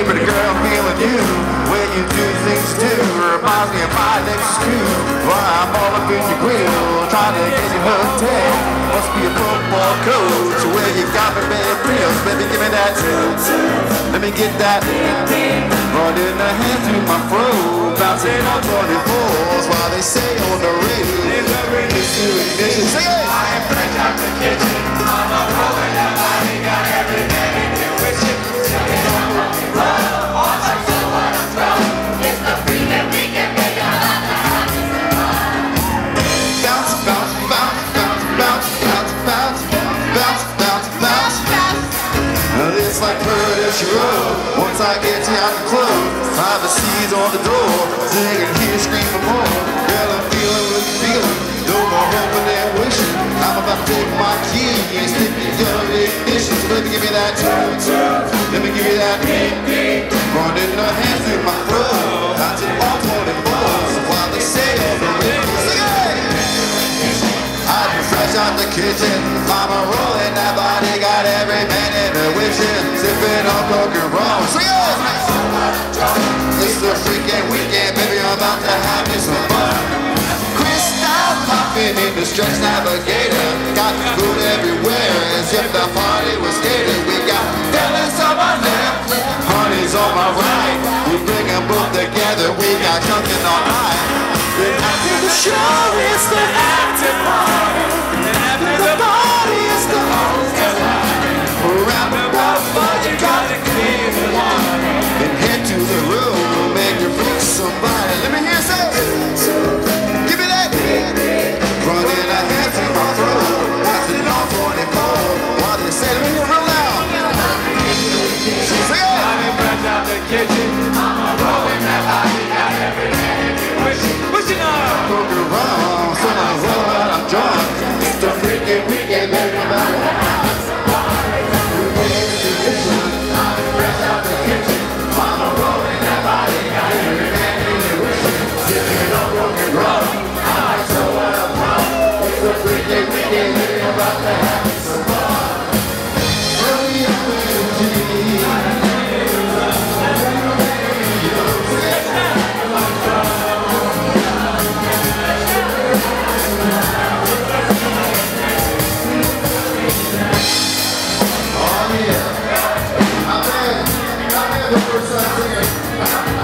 Hey, pretty girl, I'm feeling you. When you do things too, reminds me of my next crew. Why I'm all up in your grill, trying to get you hooked in. Must be a football coach, where you got me bad thrills. Baby, give me that. Let me get that. Running the hand through my fro, bouncing on 24s while they say on the radio. Sing it! I am fresh out the kitchen. I'm a rolling that body, got every man in here wishing. It's like Curtis Road. Once I get you out the club, find the seeds on the door, so they can hear you scream for more. Girl, I'm feeling what you're feeling. No more hoping and wishing. I'm about to take my key and stick it in the ignition. So let me give me that. Let me give you that. Running the hands through my throat, bouncing all 24s while they say on the radio. Sing it! I'm fresh out the kitchen. Mama rolling that body, got every man in her wishing. Sipping on coke and rum. Sing it! It's the freaking weekend, baby, I'm about to have me some fun. Crystal popping in the Stretch Navigator. Got food everywhere as if the party was catered. We got fellas on my left, honeys on my right. We bring them both together, we got something all night. Then after the show, it's the after party. And after the party, it's the hotel party. Around the buffer, you got to clear the water. Then head to the room, make your freak somebody. Let me hear you say, give me that. Running a hand through my throat, passing on 24. While they say, let me hear real loud. Sing it. I'm fresh out the kitchen. I'm a rolling that body, got every man in here wishing. Pushing on. Coke around, so I'm roll out, I'm drunk. It's the freaking weekend, everybody. The first time singing.